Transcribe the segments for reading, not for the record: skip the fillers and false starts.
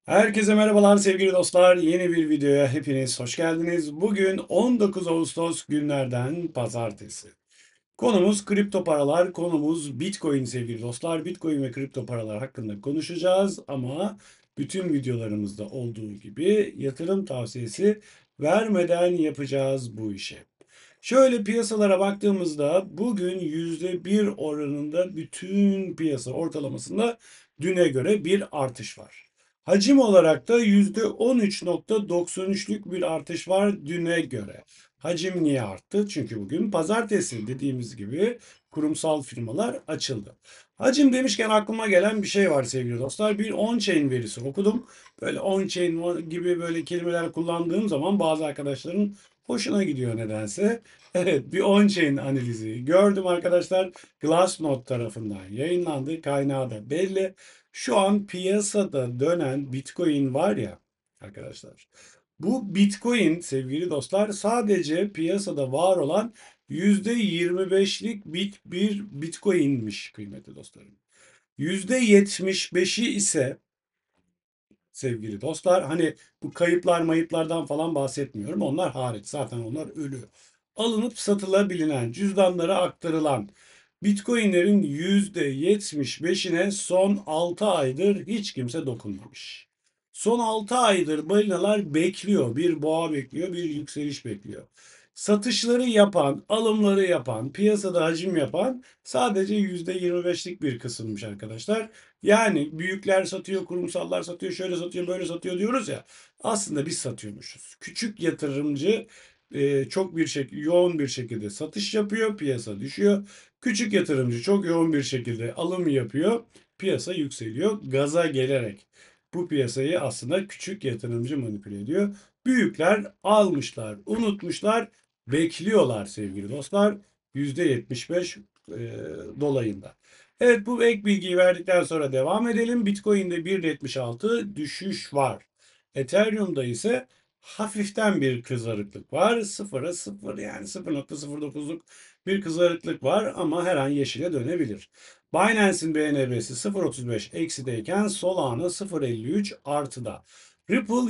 Herkese merhabalar sevgili dostlar. Yeni bir videoya hepiniz hoş geldiniz. Bugün 19 Ağustos günlerden pazartesi. Konumuz kripto paralar, konumuz Bitcoin sevgili dostlar. Bitcoin ve kripto paralar hakkında konuşacağız ama bütün videolarımızda olduğu gibi yatırım tavsiyesi vermeden yapacağız bu işi. Şöyle piyasalara baktığımızda bugün %1 oranında bütün piyasa ortalamasında düne göre bir artış var. Hacim olarak da %13,93'lük bir artış var düne göre. Hacim niye arttı? Çünkü bugün pazartesi dediğimiz gibi kurumsal firmalar açıldı. Hacim demişken aklıma gelen bir şey var sevgili dostlar. Bir on-chain verisi okudum. Böyle on-chain gibi böyle kelimeler kullandığım zaman bazı arkadaşların hoşuna gidiyor nedense. Evet, bir on-chain analizi gördüm arkadaşlar. Glassnode tarafından yayınlandı. Kaynağı da belli. Şu an piyasada dönen Bitcoin var ya arkadaşlar. Bu Bitcoin sevgili dostlar sadece piyasada var olan %25'lik bir Bitcoin'miş kıymetli dostlarım. %75'i ise sevgili dostlar. Hani bu kayıplar mayıplardan falan bahsetmiyorum. Onlar hariç. Zaten onlar ölü. Alınıp satılabilinen, cüzdanlara aktarılan Bitcoin'lerin %75'ine son 6 aydır hiç kimse dokunmamış. Son 6 aydır balinalar bekliyor. Bir boğa bekliyor, bir yükseliş bekliyor. Satışları yapan, alımları yapan, piyasada hacim yapan sadece %25'lik bir kısımmış arkadaşlar. Yani büyükler satıyor, kurumsallar satıyor, şöyle satıyor, böyle satıyor diyoruz ya. Aslında biz satıyormuşuz. Küçük yatırımcı çok yoğun bir şekilde satış yapıyor, piyasa düşüyor. Küçük yatırımcı çok yoğun bir şekilde alım yapıyor, piyasa yükseliyor. Gaza gelerek bu piyasayı aslında küçük yatırımcı manipüle ediyor. Büyükler almışlar, unutmuşlar, bekliyorlar sevgili dostlar. %75 dolayında. Evet, bu ek bilgiyi verdikten sonra devam edelim. Bitcoin'de 1,76 düşüş var. Ethereum'da ise hafiften bir kızarıklık var. Sıfıra sıfır yani 0,09'luk bir kızarıklık var ama her an yeşile dönebilir. Binance'in BNB'si 0,35 eksideyken Solana 0,53 artıda. Ripple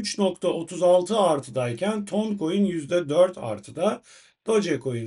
%3,36 artıdayken Toncoin %4 artıda. Dogecoin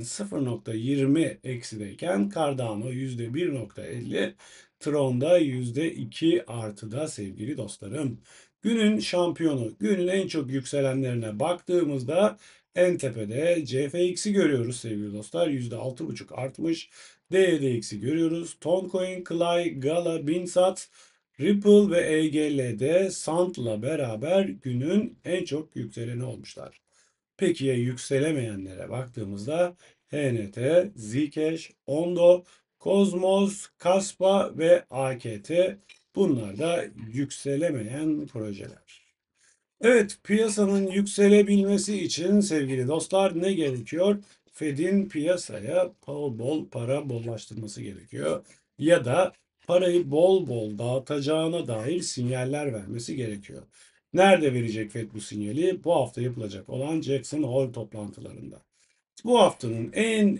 0,20 eksideyken Cardano %1,50, Tron'da %2 artıda sevgili dostlarım. Günün şampiyonu, günün en çok yükselenlerine baktığımızda en tepede CFX'i görüyoruz sevgili dostlar. %6,5 artmış. DDX'i görüyoruz. Toncoin, Klay, Gala, Binsat, Ripple ve EGL'de Sand'la beraber günün en çok yükseleni olmuşlar. Peki ya yükselemeyenlere baktığımızda HNT, Zcash, Ondo, Cosmos, Kaspa ve AKT bunlar da yükselemeyen projeler. Evet, piyasanın yükselebilmesi için sevgili dostlar ne gerekiyor? Fed'in piyasaya bol para bollaştırması gerekiyor. Ya da parayı bol bol dağıtacağına dair sinyaller vermesi gerekiyor. Nerede verecek Fed bu sinyali? Bu hafta yapılacak olan Jackson Hole toplantılarında. Bu haftanın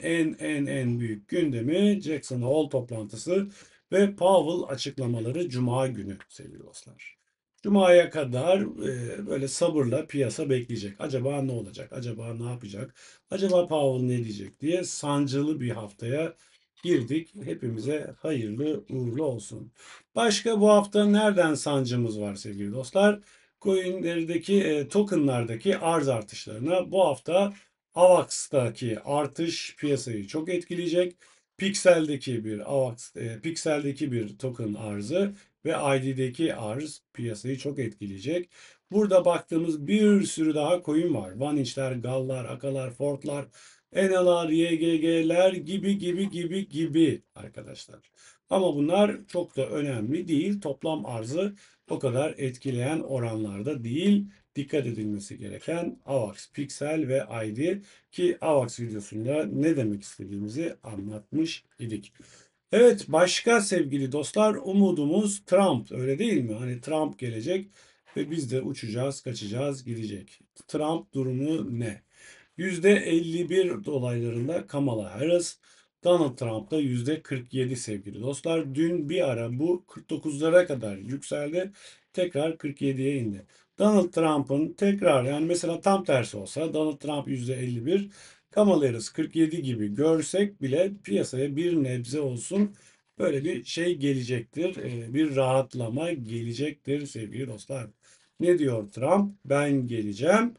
en büyük gündemi Jackson Hole toplantısı ve Powell açıklamaları Cuma günü sevgili dostlar. Cuma'ya kadar böyle sabırla piyasa bekleyecek. Acaba ne olacak? Acaba ne yapacak? Acaba Powell ne diyecek diye sancılı bir haftaya girdik. Hepimize hayırlı uğurlu olsun. Başka bu hafta nereden sancımız var sevgili dostlar? Coinlerdeki, tokenlardaki arz artışlarına bu hafta AVAX'taki artış piyasayı çok etkileyecek. Pixel'deki bir token arzı ve ID'deki arz piyasayı çok etkileyecek. Burada baktığımız bir sürü daha coin var. OneInch'ler, Gall'lar, Aka'lar, Fork'lar, ENA'lar, YGG'ler gibi arkadaşlar. Ama bunlar çok da önemli değil. Toplam arzı o kadar etkileyen oranlarda değil. Dikkat edilmesi gereken AVAX, Pixel ve ID ki AVAX videosunda ne demek istediğimizi anlatmış idik. Evet, başka sevgili dostlar umudumuz Trump, öyle değil mi? Hani Trump gelecek ve biz de uçacağız, kaçacağız, gidecek. Trump durumu ne? %51 dolaylarında Kamala Harris, Donald Trump da %47 sevgili dostlar. Dün bir ara bu 49'lara kadar yükseldi. tekrar 47'ye indi. Donald Trump'ın tekrar, yani mesela tam tersi olsa, Donald Trump %51, Kamala Harris 47 gibi görsek bile piyasaya bir nebze olsun böyle bir şey gelecektir. Bir rahatlama gelecektir sevgili dostlar. Ne diyor Trump? Ben geleceğim.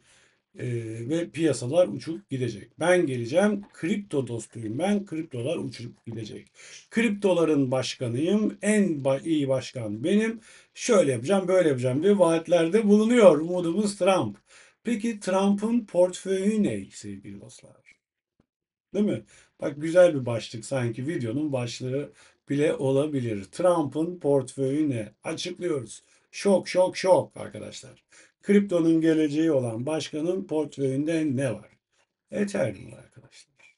Ve piyasalar uçup gidecek. Ben geleceğim, kripto dostuyum ben, kriptolar uçup gidecek. Kriptoların başkanıyım, en iyi başkan benim, şöyle yapacağım, böyle yapacağım diye vaatlerde bulunuyor umudumuz Trump. Peki Trump'ın portföyü ne sevgili dostlar? Değil mi? Bak, güzel bir başlık, sanki videonun başlığı bile olabilir. Trump'ın portföyü ne? Açıklıyoruz. Şok şok şok arkadaşlar. Kriptonun geleceği olan başkanın portföyünde ne var? Ethereum var arkadaşlar.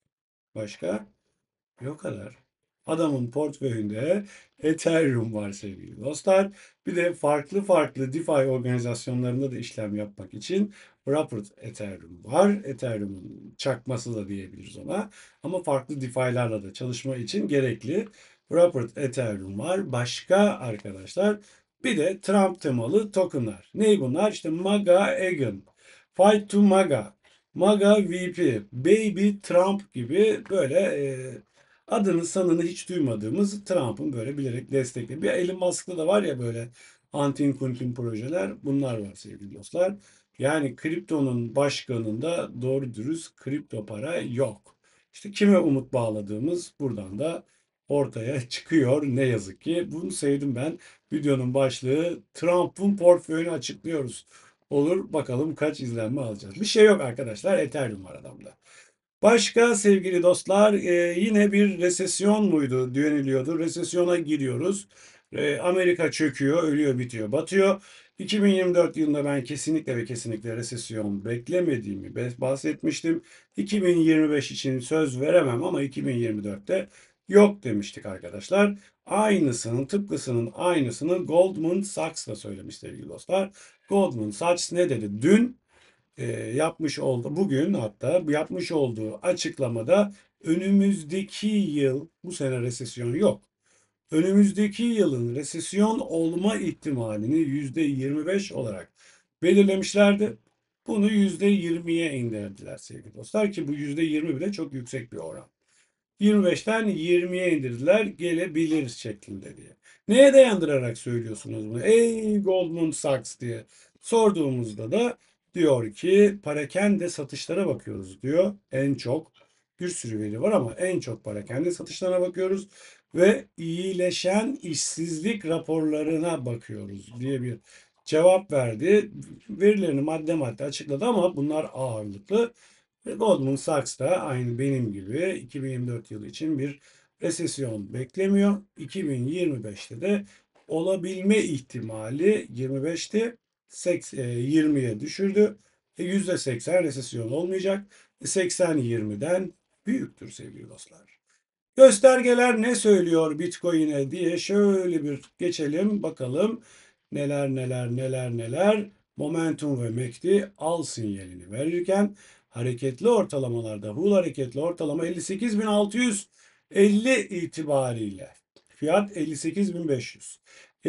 Başka? Yok kadar. Adamın portföyünde Ethereum var sevgili dostlar. Bir de farklı farklı DeFi organizasyonlarında da işlem yapmak için Wrapped Ethereum var. Ethereum'un çakması da diyebiliriz ona. Ama farklı DeFi'larla da çalışma için gerekli Wrapped Ethereum var. Başka arkadaşlar, bir de Trump temalı tokenlar. Ney bunlar? İşte MAGA Egan, Fight to MAGA, MAGA VP, Baby Trump gibi böyle adını sanını hiç duymadığımız Trump'ın böyle bilerek destekli. Bir Elon Musk'ta da var ya böyle antin kuntin projeler, bunlar var sevgili dostlar. Yani kriptonun başkanında doğru dürüst kripto para yok. İşte kime umut bağladığımız buradan da ortaya çıkıyor ne yazık ki. Bunu sevdim ben. Videonun başlığı Trump'ın portföyünü açıklıyoruz. Olur, bakalım kaç izlenme alacağız. Bir şey yok arkadaşlar. Ethereum var adamda. Başka sevgili dostlar, yine bir resesyon muydu deniliyordu. Resesyona giriyoruz. Amerika çöküyor, ölüyor, bitiyor, batıyor. 2024 yılında ben kesinlikle ve kesinlikle resesyon beklemediğimi bahsetmiştim. 2025 için söz veremem ama 2024'te yok demiştik arkadaşlar. Aynısının, tıpkısının aynısını Goldman Sachs da söylemiş sevgili dostlar. Goldman Sachs ne dedi? Dün yapmış oldu. Bugün hatta yapmış olduğu açıklamada önümüzdeki yıl, bu sene resesyon yok. Önümüzdeki yılın resesyon olma ihtimalini %25 olarak belirlemişlerdi. Bunu %20'ye indirdiler sevgili dostlar, ki bu %20 bile çok yüksek bir oran. 25'ten 20'ye indirdiler, gelebilir şeklinde diye. Neye dayandırarak söylüyorsunuz bunu? Ey Goldman Sachs diye sorduğumuzda da diyor ki parakende satışlara bakıyoruz diyor. En çok, bir sürü veri var ama en çok parakende satışlarına bakıyoruz ve iyileşen işsizlik raporlarına bakıyoruz diye bir cevap verdi. Verilerini madde madde açıkladı ama bunlar ağırlıklı. Goldman Sachs da aynı benim gibi 2024 yılı için bir resesyon beklemiyor. 2025'te de olabilme ihtimali 25'te 20'ye düşürdü. %80 resesyon olmayacak. 80 20'den büyüktür sevgili dostlar. Göstergeler ne söylüyor Bitcoin'e diye şöyle bir geçelim bakalım. Neler neler neler neler. Momentum ve MACD al sinyalini verirken hareketli ortalamalarda Hull hareketli ortalama 58.650 itibariyle fiyat 58.500.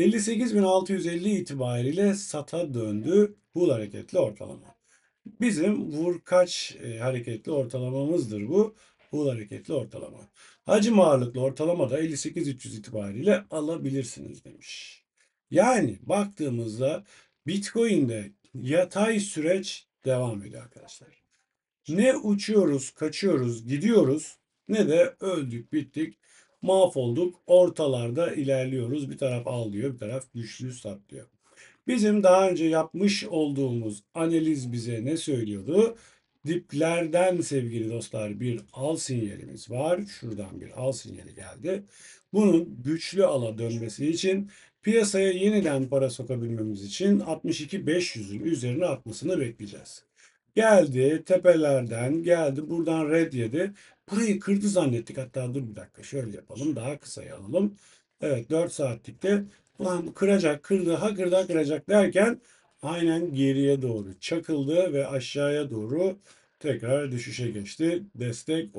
58.650 itibariyle sata döndü Hull hareketli ortalama. Bizim vurkaç hareketli ortalamamızdır bu. Hull hareketli ortalama. Hacim ağırlıklı ortalama da 58.300 itibariyle alabilirsiniz demiş. Yani baktığımızda Bitcoin'de yatay süreç devam ediyor arkadaşlar. Ne uçuyoruz, kaçıyoruz, gidiyoruz, ne de öldük, bittik, mahvolduk. Ortalarda ilerliyoruz. Bir taraf al diyor, bir taraf güçlü sat diyor. Bizim daha önce yapmış olduğumuz analiz bize ne söylüyordu? Diplerden sevgili dostlar bir al sinyalimiz var. Şuradan bir al sinyali geldi. Bunun güçlü ala dönmesi için, piyasaya yeniden para sokabilmemiz için 62.500'ün üzerine atmasını bekleyeceğiz. Geldi tepelerden geldi, buradan red yedi. Burayı kırdı zannettik. Hatta dur bir dakika, şöyle yapalım, daha kısaya alalım. Evet, 4 saatlikte ulan kıracak, kırdı, ha kırdı, ha kıracak derken aynen geriye doğru çakıldı ve aşağıya doğru tekrar düşüşe geçti. Destek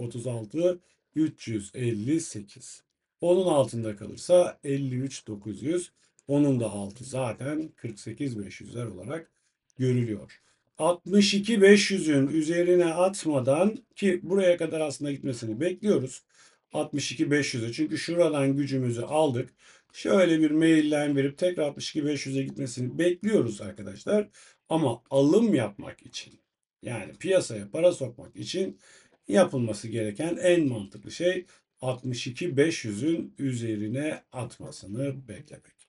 36.358. Onun altında kalırsa 53.900. Onun da altı zaten 48.500'ler olarak görülüyor. 62.500'ün üzerine atmadan, ki buraya kadar aslında gitmesini bekliyoruz. 62.500'e, çünkü şuradan gücümüzü aldık. Şöyle bir maillen verip tekrar 62.500'e gitmesini bekliyoruz arkadaşlar. Ama alım yapmak için, yani piyasaya para sokmak için yapılması gereken en mantıklı şey 62.500'ün üzerine atmasını beklemek.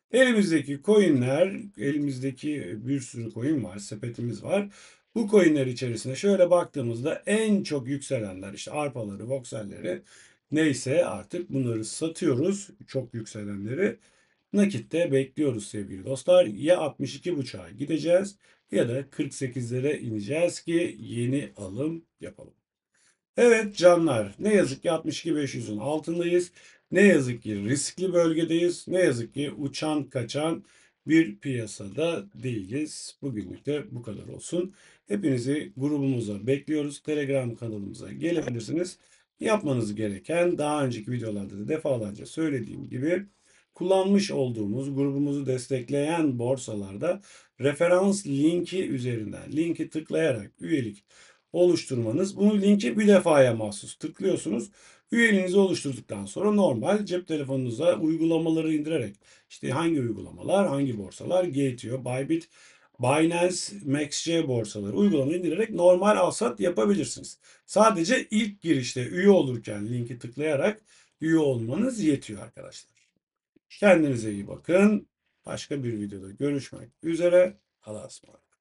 Elimizdeki bir sürü coin var, sepetimiz var. Bu coinler içerisinde şöyle baktığımızda en çok yükselenler, işte arpaları, vokselleri, neyse artık bunları satıyoruz. Çok yükselenleri nakitte bekliyoruz sevgili dostlar. Ya 62.5'a gideceğiz ya da 48'lere ineceğiz ki yeni alım yapalım. Evet canlar, ne yazık ki 62.500'ün altındayız. Ne yazık ki riskli bölgedeyiz. Ne yazık ki uçan kaçan bir piyasada değiliz. Bugünlük de bu kadar olsun. Hepinizi grubumuza bekliyoruz. Telegram kanalımıza gelebilirsiniz. Yapmanız gereken, daha önceki videolarda da defalarca söylediğim gibi, kullanmış olduğumuz, grubumuzu destekleyen borsalarda referans linki üzerinden linki tıklayarak üyelik oluşturmanız. Bunun linki bir defaya mahsus. Tıklıyorsunuz. Üyeliğinizi oluşturduktan sonra normal cep telefonunuza uygulamaları indirerek, işte hangi uygulamalar, hangi borsalar, Gate.io, Bybit, Binance, MaxC borsaları uygulamayı indirerek normal alsat yapabilirsiniz. Sadece ilk girişte üye olurken linki tıklayarak üye olmanız yetiyor arkadaşlar. Kendinize iyi bakın. Başka bir videoda görüşmek üzere. Allah'a ısmarladık.